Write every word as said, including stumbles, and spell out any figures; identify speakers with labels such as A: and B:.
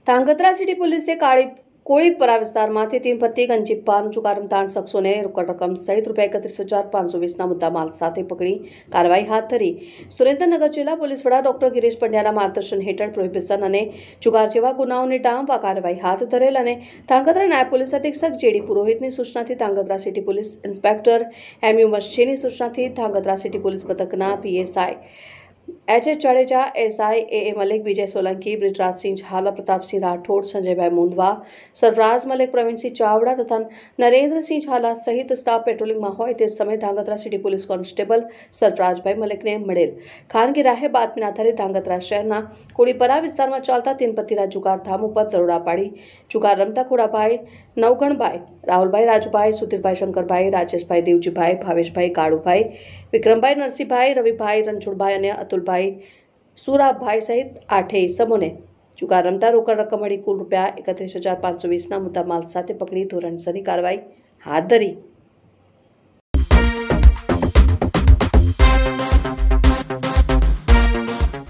A: Dhrangadhra city પોલીસે કાળી કોળીપરા વિસ્તારમાંથી તીન પત્તી ગંજી પાન ચુકારમ ત્રણ શખ્સોને રોકડ રકમ સહિત રૂપિયા એકત્રીસ હજાર પાંચસો વીસના મુદ્દામાલ સાથે પકડી કાર્યવાહી હાથ ધરી. સુરેન્દ્રનગર જિલ્લા પોલીસ વડા ડોક્ટર ગિરીશ પંડ્યાના માર્ગદર્શન હેઠળ પ્રોહિબિશન અને જુગાર જેવા ગુનાઓને ડામવા કાર્યવાહી હાથ ધરેલ અને ધાંગધ્રા નાયબ પોલીસ અધિક્ષક જેડી પુરોહિતની સૂચનાથી Dhrangadhra city police inspector M U મસ્જીની સૂચનાથી ધાંગધ્રા સિટી પોલીસ મથકના PSI H H Jadeja, SI A A Malik, Vijay Solanki, Brijrajsinh Zala, Pratapsinh Rathod, Sanjaybhai Mundva, Sarfaraj Malik, Pravinsinh Chavda તથા નરેન્દ્રસિંહ ઝાલા સહિત સ્ટાફ પેટ્રોલિંગમાં હોય તે સમયે Dhrangadhra city police constable Sarfarajbhai મલિકને મળેલ ખાનગી રાહે બાતમીના આધારે ધાંગધ્રા શહેરના કોળીપરા વિસ્તારમાં ચાલતા તીનપત્તીના જુગાર ધામ ઉપર દરોડા પાડી જુગાર રમતા ખોડાભાઈ નવગણભાઈ, રાહુલભાઈ, રાજુભાઈ, સુધીરભાઈ, શંકરભાઈ, રાજેશભાઈ, દેવજીભાઈ, ભાવેશભાઈ, કાળુભાઈ, વિક્રમભાઈ, નરસિંહભાઈ, રવિભાઈ, રણછોડભાઈ અને અતુલભાઈ, સુરાભાઈ સહિત આઠેય ઇસમોને જુગાર રમતા રોકડ રકમ મળી કુલ રૂપિયા એકત્રીસ હજાર પાંચસો વીસના મુદ્દામાલ સાથે પકડી ધોરણસરની કાર્યવાહી હાથ ધરી.